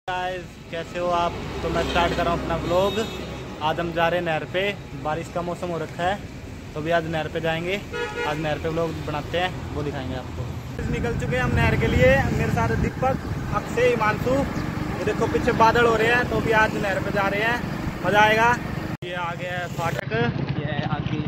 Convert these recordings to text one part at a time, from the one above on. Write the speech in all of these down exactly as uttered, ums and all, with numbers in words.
Guys कैसे हो आप। तो मैं स्टार्ट कर रहा हूँ अपना व्लॉग। आज हम जा रहे हैं नहर पे। बारिश का मौसम हो रखा है तो भी आज नहर पे जाएंगे। आज नहर पे व्लॉग बनाते हैं, वो दिखाएंगे आपको। निकल चुके हैं हम नहर के लिए। मेरे साथ दीपक, अक्षय, हिमांशु। ये देखो पीछे बादल हो रहे हैं तो भी आज नहर पे जा रहे हैं, मजा आएगा। ये आ गया है फाटक, ये आगे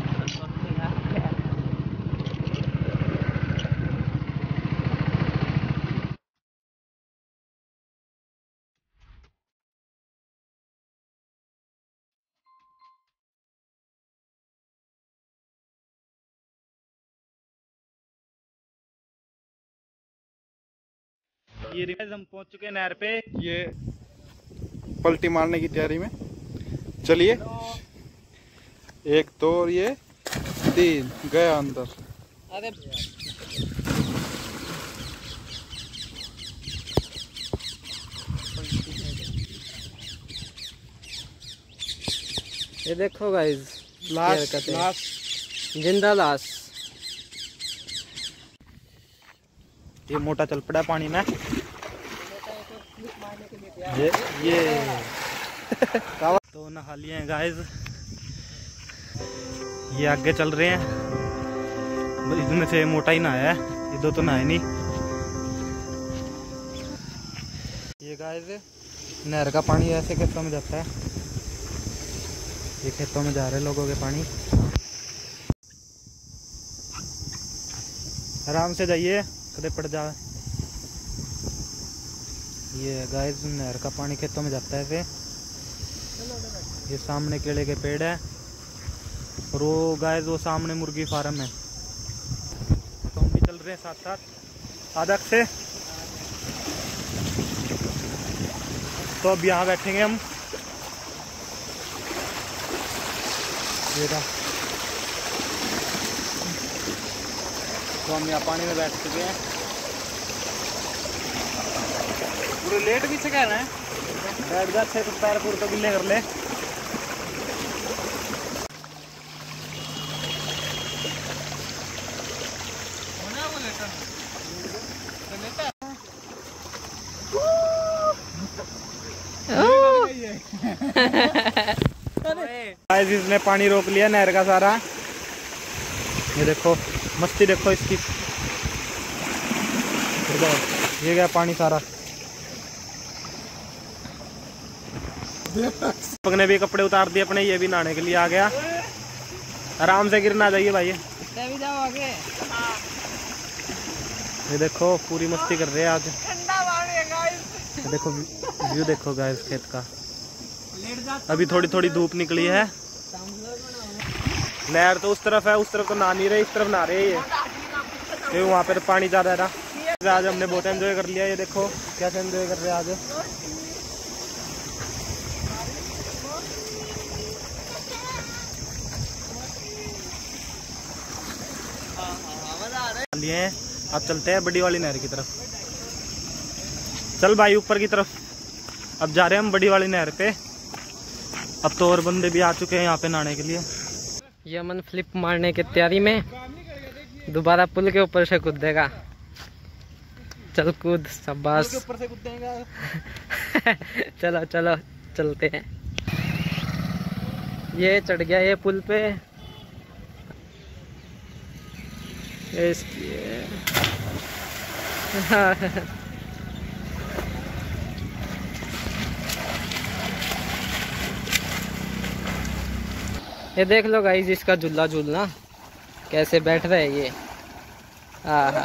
ये हम पहुंच चुके हैं नहर पे। ये पलटी मारने की तैयारी में। चलिए, एक दो और ये तीन गया अंदर। अरे ये देखो गाइस, लाश क्या लाश जिंदा लाश। ये मोटा चल पड़ा पानी में। ये ये तो नहा लिए हैं गाइस। ये आगे चल रहे हैं। इसमें से मोटा ही नहाया है, ये दो तो नहाए नहीं। ये गाइस नहर का पानी ऐसे खेतों में जाता है। ये खेतों में जा रहे हैं लोगों के पानी। आराम से जाइए, कदे पड़ जाए। ये गाइस नहर का पानी खेतों में जाता है ऐसे। ये सामने केले के पेड़ है और वो गाइस वो सामने मुर्गी फार्म है। तो हम भी चल रहे हैं साथ साथ आदक से। तो अब यहाँ बैठेंगे हम। ये रहा। तो हम यहाँ पानी में बैठ चुके हैं। पूरे लेट भी से कह रहे हैं बैठ जा, अच्छे तो पैर पूरे तो गिले कर ले। इसने पानी रोक लिया नहर का सारा। ये देखो मस्ती देखो इसकी। ये गया पानी सारा। दीपक ने भी कपड़े उतार दिए अपने, ये भी नहाने के लिए आ गया। आराम से गिरना चाहिए भाई। भी जाओ आगे। ये देखो पूरी मस्ती कर रहे हैं आज। ठंडा पानी है गाइस। ये देखो व्यू देखो गाइस खेत का। अभी थोड़ी थोड़ी धूप निकली है। नहर तो उस तरफ है, उस तरफ तो नहा नहीं रहे, इस तरफ नहा रहे हैं। ये वहाँ पे तो पानी ज्यादा है। आज हमने बहुत एंजॉय कर लिया। ये देखो कैसे एंजॉय कर रहे हैं आज। लिए हैं। अब चलते हैं बड़ी वाली नहर की तरफ। चल भाई ऊपर की तरफ। अब जा रहे हैं हम बड़ी वाली नहर पे। अब तो और बंदे भी आ चुके हैं यहाँ पे नहाने के लिए। यमन फ्लिप मारने की तैयारी में, दोबारा पुल के ऊपर से कूदेगा। चल कूद, शाबाश। ऊपर से कूदेगा। चलो चलो चलते हैं। ये चढ़ गया ये पुल पे। ये इसकी ये देख लो गाइस, इसका झूला झूलना कैसे बैठ रहा है ये। हाँ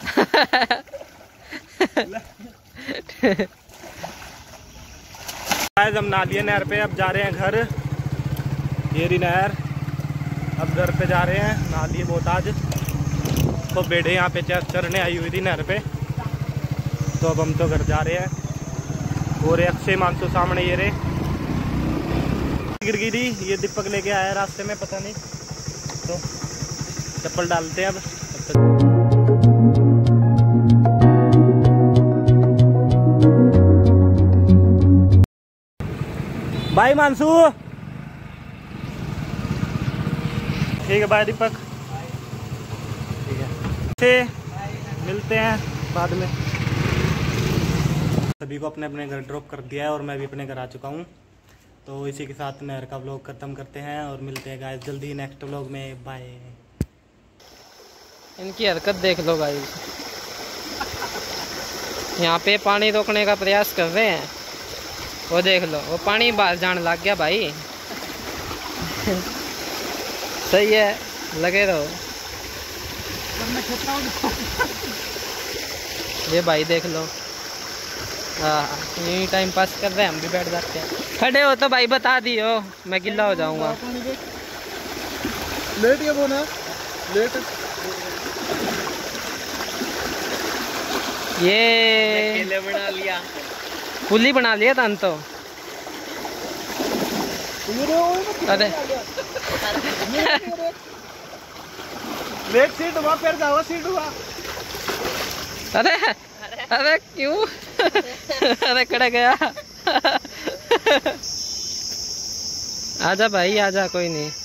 हम नहा लिए नहर पे। अब जा रहे हैं घर। ये रही नहर। अब घर पे जा रहे हैं। नहा लिए बहुत आज। तो बेड़े यहाँ पे चरने आई हुई थी नहर पे। तो अब हम तो घर जा रहे हैं। और अक्षय मानसू सामने ये रे गिर गई। ये दीपक लेके आया रास्ते में, पता नहीं। तो चप्पल डालते हैं अब। बाय मानसू। ठीक है बाय दीपक। ठीक है, मिलते हैं बाद में। सभी को अपने अपने घर ड्रॉप कर दिया है और मैं भी अपने घर आ चुका हूँ। तो इसी के साथ नहर का व्लॉग खत्म करते हैं और मिलते हैं गाइस जल्दी ही नेक्स्ट व्लॉग में। बाय। इनकी हरकत देख लो गाइस, यहाँ पे पानी रोकने का प्रयास कर रहे हैं, वो देख लो वो पानी बाहर जाने लग गया भाई। सही है, लगे रहो। ये भाई देख लो, हाँ यही टाइम पास कर रहे हैं, हम भी बैठ जाते हैं। खड़े हो तो भाई बता दियो, मैं गिल्ला हो जाऊंगा। लेट ये बोना लेट ये बना लिया, पुली बना लिया था तो। अरे लेट सीट हुआ फिर जाओ सीट हुआ। अरे अरे क्यों? अरे कड़ा गया। आजा भाई आजा, कोई नहीं।